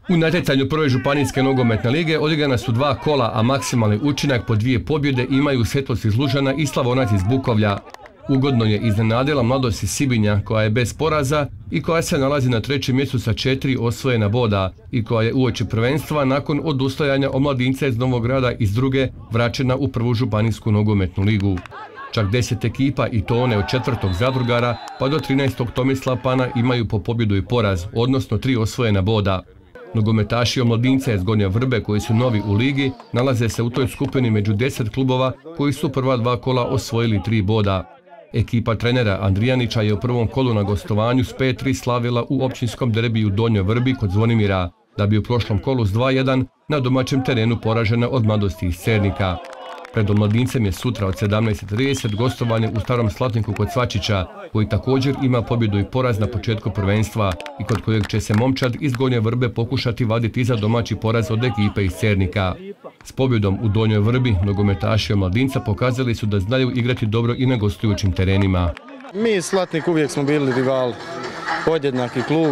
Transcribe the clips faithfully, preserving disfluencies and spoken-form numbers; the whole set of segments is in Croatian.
U natjecanju prve županijske nogometne lige odigrana su dva kola, a maksimalni učinak po dvije pobjede imaju Svetost iz Lužana i Slavonac iz Bukovlja. Ugodno je iznenadila Mladost iz Sibinja, koja je bez poraza i koja se nalazi na trećem mjestu sa četiri osvojena boda i koja je uoči prvenstva nakon odustajanja omladinca iz Novog Grada iz druge vraćena u prvu županijsku nogometnu ligu. Čak deset ekipa i to one od četvrtog Zadrugara pa do trinaestog Tomislava imaju po pobjedu i poraz, odnosno tri osvojena boda. Nogometaši omladinca iz Gornje Vrbe, koji su novi u ligi, nalaze se u toj skupini među deset klubova koji su prva dva kola osvojili tri boda. Ekipa trenera Andrijanića je u prvom kolu na gostovanju s pet tri slavila u općinskom derbiju u Donjoj Vrbi kod Zvonimira, da bi u prošlom kolu s dva jedan na domaćem terenu poražena od Mladosti iz Cernika. Pred omladincem je sutra od sedamnaest i trideset gostovanje u Starom Slatniku kod Svačića, koji također ima pobjedu i poraz na početku prvenstva i kod kojeg će se momčad iz Gornje Vrbe pokušati vaditi za domaći poraz od ekipe iz Cernika. S pobjedom u Donjoj Vrbi nogometaši omladinca pokazali su da znaju igrati dobro i na gostujućim terenima. Mi Slatnik uvijek smo bili rivali, podjednaki klub,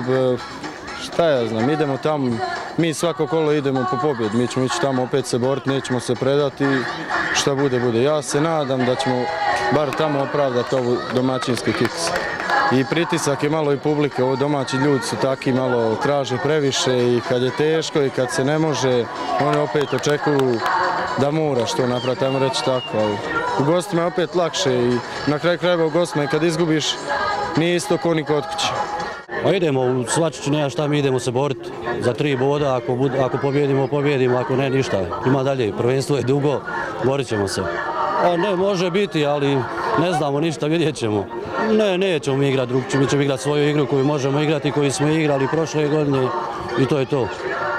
šta ja znam, idemo tamo, mi svako kolo idemo po pobjedu, mi ćemo ići tamo opet se boriti, nećemo se predati, šta bude, bude. Ja se nadam da ćemo bar tamo opravdati ovu domaćinski kiks. I pritisak je malo i publike, ovo domaći ljudi su taki malo traže previše i kad je teško i kad se ne može, oni opet očekuju da moraš to napraviti, ajmo reći tako. U gostima je opet lakše i na kraju krajeva u gostima i kad izgubiš nije isto ko ni kod kuće. Pa idemo u Svačiću, nema šta, mi idemo se boriti za tri boda, ako, bud, ako pobjedimo, pobjedimo, ako ne, ništa. Ima dalje, prvenstvo je dugo, borit ćemo se. A ne, može biti, ali ne znamo ništa, vidjet ćemo. Ne, nećemo mi igrati drugčije, mi ćemo igrati svoju igru koju možemo igrati, koju smo igrali prošle godine i to je to.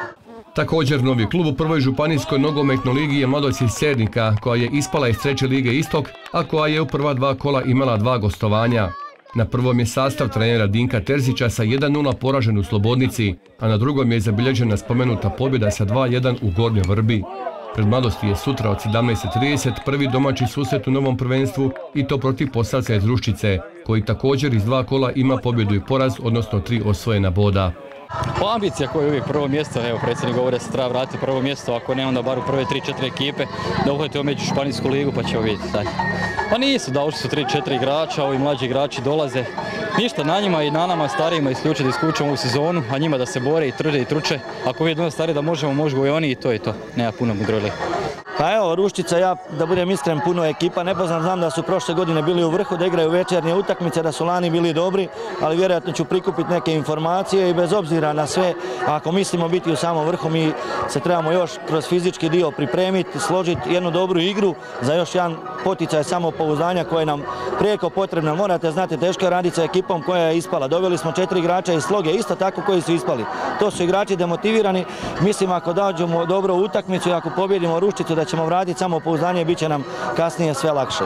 Također novi klub u prvoj županijskoj nogometnoj ligi je Mladost iz Cernika, koja je ispala iz treće lige Istok, a koja je u prva dva kola imala dva gostovanja. Na prvom je sastav trenera Dinka Terzića sa jedan nula poražen u Slobodnici, a na drugom je zabilježena spomenuta pobjeda sa dva jedan u Gornjoj Vrbi. Pred Mladosti je sutra od sedamnaest i trideset prvi domaći susret u novom prvenstvu i to protiv Posavca iz Ruščice, koji također iz dva kola ima pobjedu i poraz, odnosno tri osvojena boda. Pa ambicija koja je uvijek prvo mjesto, evo predsjednik govori da se treba vratiti prvo mjesto, ako ne onda bar u prve tri četiri ekipe, da uhvatimo među španijsku ligu pa ćemo vidjeti dalje. Pa nisu, da ušli su tri četiri igrača, ovi mlađi igrači dolaze, ništa na njima i na nama starijima isključiti da isključimo ovu sezonu, a njima da se bore i trže i truče, ako vidim stari da možemo, možemo i oni i to je to, nema puno mudrolije. Pa evo, Ruščica, ja da budem iskren, puno ekipa, nepoznam, znam da su prošle godine bili u vrhu, da igraju večernje utakmice, da su lani bili dobri, ali vjerojatno ću prikupiti neke informacije i bez obzira na sve, ako mislimo biti u samom vrhu, mi se trebamo još kroz fizički dio pripremiti, složiti jednu dobru igru za još jedan poticaj samopouzdanja koje nam prijeko potrebno. Morate znati, teško je raditi sa ekipom koja je ispala. Doveli smo četiri igrača iz Sloge, isto tako koji su ispali. To su igrači demotivirani, mislim ako dođemo dobro u utakmicu i ako pobjedimo Ruščicu da ćemo vratiti samopouzdanje i bit će nam kasnije sve lakše.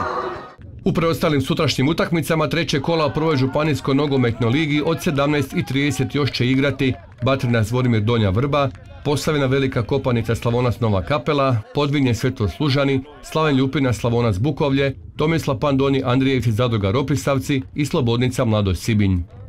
U preostalim sutrašnjim utakmicama treće kola u prvoj županijskoj nogometnoj ligi od sedamnaest i trideset još će igrati Batrina Zvonimir Donja Vrba, Posavina Velika Kopanica Slavonac Nova Kapela, Podvinje Svetost Lužani, Slaven Ljupina Slavonac Bukovlje, Tomislav Pandoni Andrijević Zadruga Roprisavci i Slobodnica Mladost Sibinj.